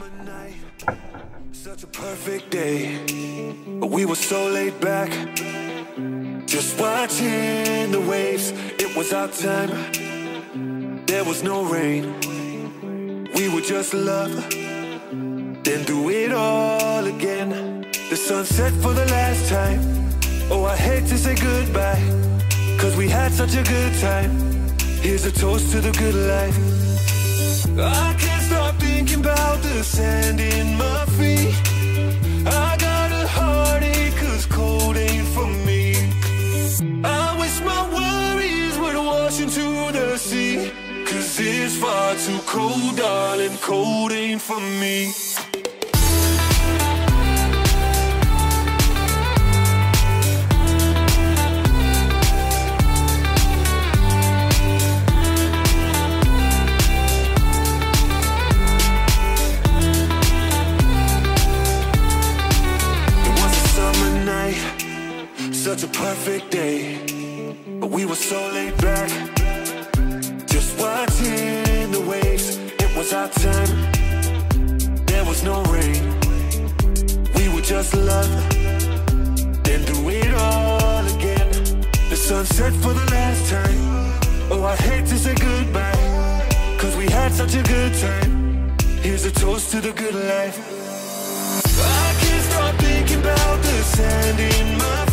summer night, such a perfect day. We were so laid back, just watching the waves. It was our time, there was no rain. We would just love, then do it all again. The sun set for the last time. Oh, I hate to say goodbye, 'cause we had such a good time. Here's a toast to the good life. I can't stop thinking about the sand in my feet. I got a heartache 'cause cold ain't for me. I wish my worries would wash into the sea, 'cause it's far too cold, darling, cold ain't for me. Such a perfect day, but we were so laid back, just watching the waves. It was our time, there was no rain. We would just love, then do it all again. The sun set for the last time. Oh, I hate to say goodbye, 'cause we had such a good time. Here's a toast to the good life. I can't stop thinking about the sand in my feet.